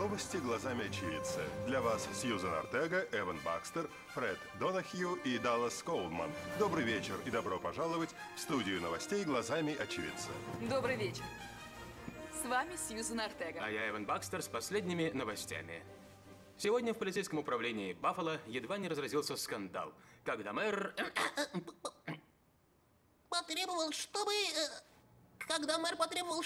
Новости глазами очевидца. Для вас Сьюзан Ортега, Эван Бакстер, Фред Донахью и Даллас Коулман. Добрый вечер и добро пожаловать в студию новостей глазами очевидца. Добрый вечер. С вами Сьюзан Ортега. А я Эван Бакстер с последними новостями. Сегодня в полицейском управлении Баффало едва не разразился скандал, когда мэр... потребовал, чтобы... Когда мэр потребовал,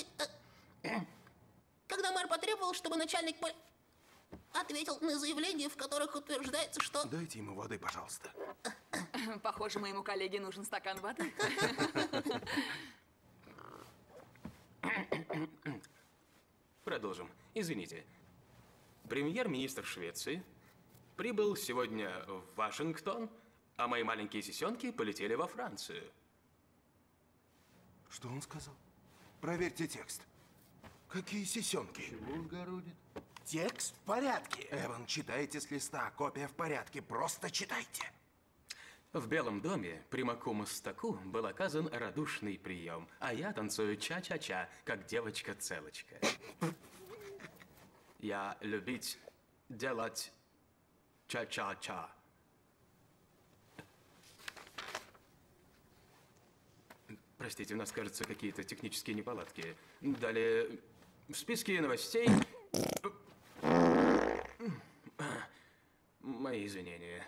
чтобы начальник ответил на заявления, в которых утверждается, что... Дайте ему воды, пожалуйста. Похоже, моему коллеге нужен стакан воды. Продолжим. Извините. Премьер-министр Швеции прибыл сегодня в Вашингтон, а мои маленькие сисенки полетели во Францию. Что он сказал? Проверьте текст. Какие сисенки? Чего он городит? Текст в порядке. Эван, читайте с листа. Копия в порядке. Просто читайте. В Белом доме примаку Мостаку был оказан радушный прием, а я танцую ча-ча-ча, как девочка-целочка. Я любить делать ча-ча-ча. Простите, у нас, кажется, какие-то технические неполадки. Далее, в списке новостей... Мои извинения.